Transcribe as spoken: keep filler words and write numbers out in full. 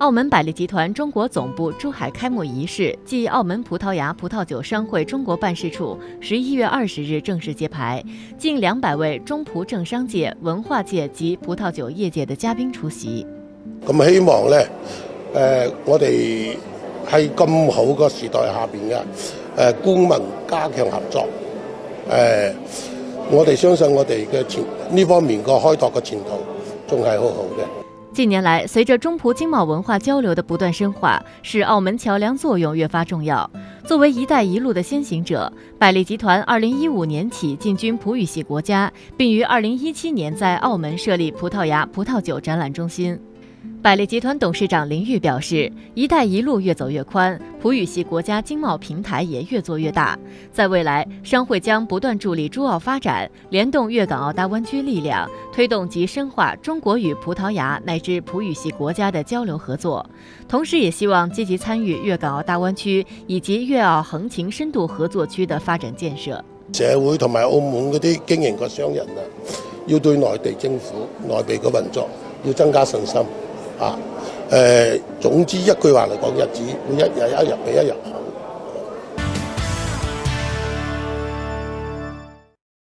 澳门百利集团中国总部珠海开幕仪式暨澳门葡萄牙葡萄酒商会中國辦事處十一月二十日正式揭牌，近兩百位中葡政商界、文化界及葡萄酒業界的嘉賓出席。 咁希望咧，誒、呃，我哋喺咁好個時代下邊嘅，誒、呃，官民加強合作，誒、呃，我哋相信我哋嘅前呢方面個開拓嘅前途仲係好好嘅。 近年来，随着中葡经贸文化交流的不断深化，使澳门桥梁作用越发重要。作为“一带一路”的先行者，百利集团二零一五年起进军葡语系国家，并于二零一七年在澳门设立葡萄牙葡萄酒展览中心。百利集团董事长林玉表示，“一带一路”越走越宽，葡语系国家经贸平台也越做越大。在未来，商会将不断助力珠澳发展，联动粤港澳大湾区力量，推动及深化中国与葡萄牙乃至葡语系国家的交流合作。同时，也希望积极参与粤港澳大湾区以及粤澳横琴深度合作區的發展建設。 社會同埋澳門嗰啲經營嘅商人啊，要對內地政府、內地嘅運作要增加信心。啊，誒、呃，總之一句話嚟講，日子會一日一日比一日好。